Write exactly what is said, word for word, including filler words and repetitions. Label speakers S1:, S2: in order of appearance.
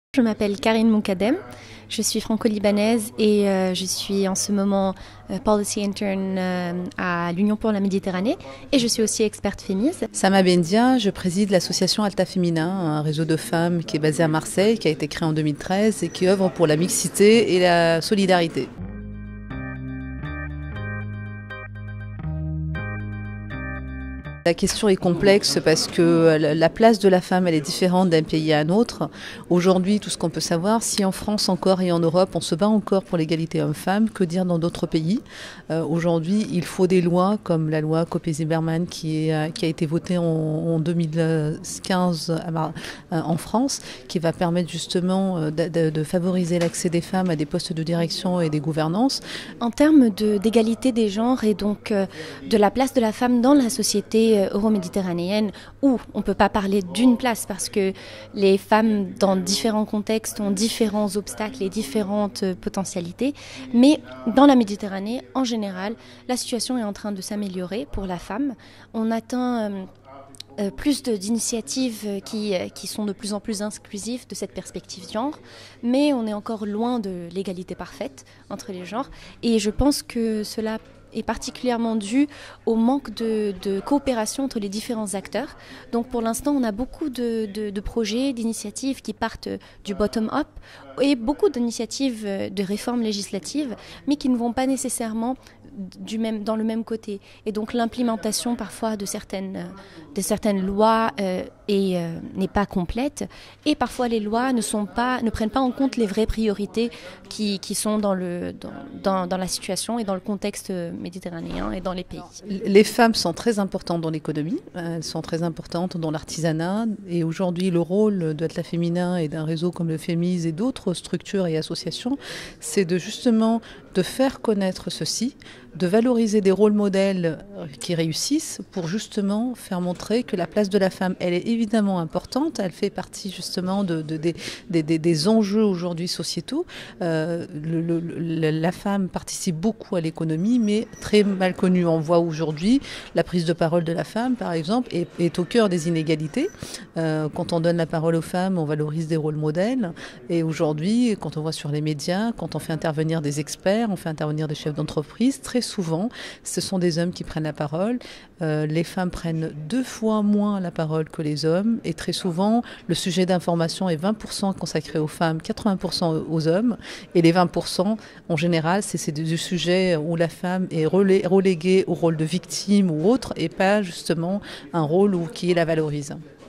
S1: Je m'appelle Karine Moukadem, je suis franco-libanaise et euh, je suis en ce moment euh, Policy Intern euh, à l'Union pour la Méditerranée et je suis aussi experte féministe.
S2: Sama Bendia, je préside l'association Alta Féminin, un réseau de femmes qui est basé à Marseille, qui a été créé en deux mille treize et qui œuvre pour la mixité et la solidarité. La question est complexe parce que la place de la femme elle est différente d'un pays à un autre. Aujourd'hui, tout ce qu'on peut savoir, si en France encore et en Europe, on se bat encore pour l'égalité homme-femme, que dire dans d'autres pays? euh, Aujourd'hui, il faut des lois comme la loi Copé-Zimmermann qui, est, qui a été votée en, en deux mille quinze en France, qui va permettre justement de, de, de favoriser l'accès des femmes à des postes de direction et des gouvernances.
S1: En termes de, d'égalité des genres et donc euh, de la place de la femme dans la société euro-méditerranéenne, où on ne peut pas parler d'une place parce que les femmes dans différents contextes ont différents obstacles et différentes potentialités, mais dans la Méditerranée en général la situation est en train de s'améliorer pour la femme. On atteint euh, Euh, plus de, d'initiatives qui, qui sont de plus en plus inclusives de cette perspective genre, mais on est encore loin de l'égalité parfaite entre les genres et je pense que cela est particulièrement dû au manque de, de coopération entre les différents acteurs. Donc pour l'instant, on a beaucoup de, de, de projets, d'initiatives qui partent du bottom-up et beaucoup d'initiatives de réformes législatives, mais qui ne vont pas nécessairement du même, dans le même côté. Et donc l'implémentation parfois de certaines, de certaines lois euh, est, euh, n'est pas complète et parfois les lois ne, sont pas, ne prennent pas en compte les vraies priorités qui, qui sont dans, le, dans, dans, dans la situation et dans le contexte méditerranéen et dans les pays.
S2: Les femmes sont très importantes dans l'économie, elles sont très importantes dans l'artisanat et aujourd'hui le rôle de Atlas Féminin et d'un réseau comme le Fémise et d'autres structures et associations, c'est de justement de faire connaître ceci, de valoriser des rôles modèles qui réussissent pour justement faire montrer que la place de la femme, elle est évidemment importante, elle fait partie justement de, de, de, de, de, des enjeux aujourd'hui sociétaux. Euh, le, le, la femme participe beaucoup à l'économie, mais très mal connue. On voit aujourd'hui la prise de parole de la femme, par exemple, est, est au cœur des inégalités. Euh, quand on donne la parole aux femmes, on valorise des rôles modèles. Et aujourd'hui, quand on voit sur les médias, quand on fait intervenir des experts, on fait intervenir des chefs d'entreprise, très souvent, ce sont des hommes qui prennent la parole. Euh, les femmes prennent deux fois moins la parole que les hommes et très souvent, le sujet d'information est vingt pour cent consacré aux femmes, quatre-vingts pour cent aux hommes et les vingt pour cent, en général, c'est, c'est du sujet où la femme est relé, reléguée au rôle de victime ou autre et pas justement un rôle où, qui la valorise.